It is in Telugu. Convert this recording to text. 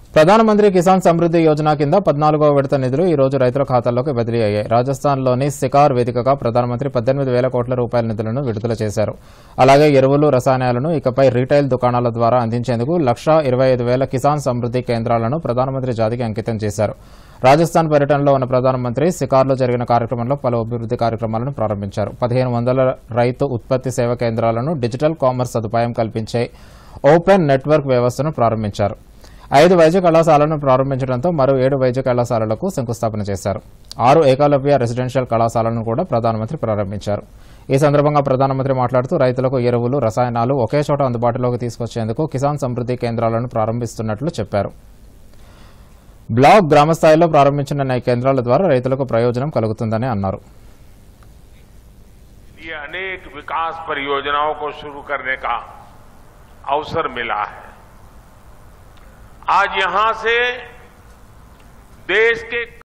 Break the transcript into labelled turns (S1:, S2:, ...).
S1: ప్రధానమంత్రి కిసాన్ సమృద్ధి యోజన కింద 14వ విడత నిధులు ఈ రోజు రైతుల ఖాతాల్లోకి బదిలీ అయ్యాయి. రాజస్థాన్లోని సికార్ వేదికగా ప్రధానమంత్రి 18,000 కోట్ల రూపాయల నిధులను విడుదల చేశారు. అలాగే ఎరువులు, రసాయనాలను ఇకపై రీటైల్ దుకాణాల ద్వారా అందించేందుకు 1,25,000 కిసాన్ సమృద్ధి కేంద్రాలను ప్రధానమంత్రి జాతికి అంకితం చేశారు. రాజస్థాన్ పర్యటనలో ఉన్న ప్రధానమంత్రి సికార్లో జరిగిన కార్యక్రమంలో పలు అభివృద్ది కార్యక్రమాలను ప్రారంభించారు. 1,500 రైతు ఉత్పత్తి సేవ కేంద్రాలను, డిజిటల్ కామర్స్ సదుపాయం కల్పించే ఓపెన్ నెట్వర్క్ వ్యవస్థను ప్రారంభించారు. 5 వైద్య కళాశాలను ప్రారంభించడంతో మరో 7 వైద్య కళాశాలలకు శంకుస్థాపన చేశారు. 6 ఏకలవ్య రెసిడెన్షియల్ కళాశాలను కూడా ప్రధానమంత్రి ప్రారంభించారు. ఈ సందర్భంగా ప్రధానమంత్రి మాట్లాడుతూ రైతులకు ఎరువులు, రసాయనాలు ఒకే చోట అందుబాటులోకి తీసుకొచ్చేందుకు కిసాన్ సమృద్ధి కేంద్రాలను ప్రారంభిస్తున్నట్లు చెప్పారు. బ్లాక్, గ్రామ స్థాయిలో ప్రారంభించిన ఈ కేంద్రాల ద్వారా రైతులకు ప్రయోజనం కలుగుతుందని అన్నారు.
S2: అనేక వికాస్ పరియోజనాओं को शुरू करने का अवसर मिला है। आज यहां से देश के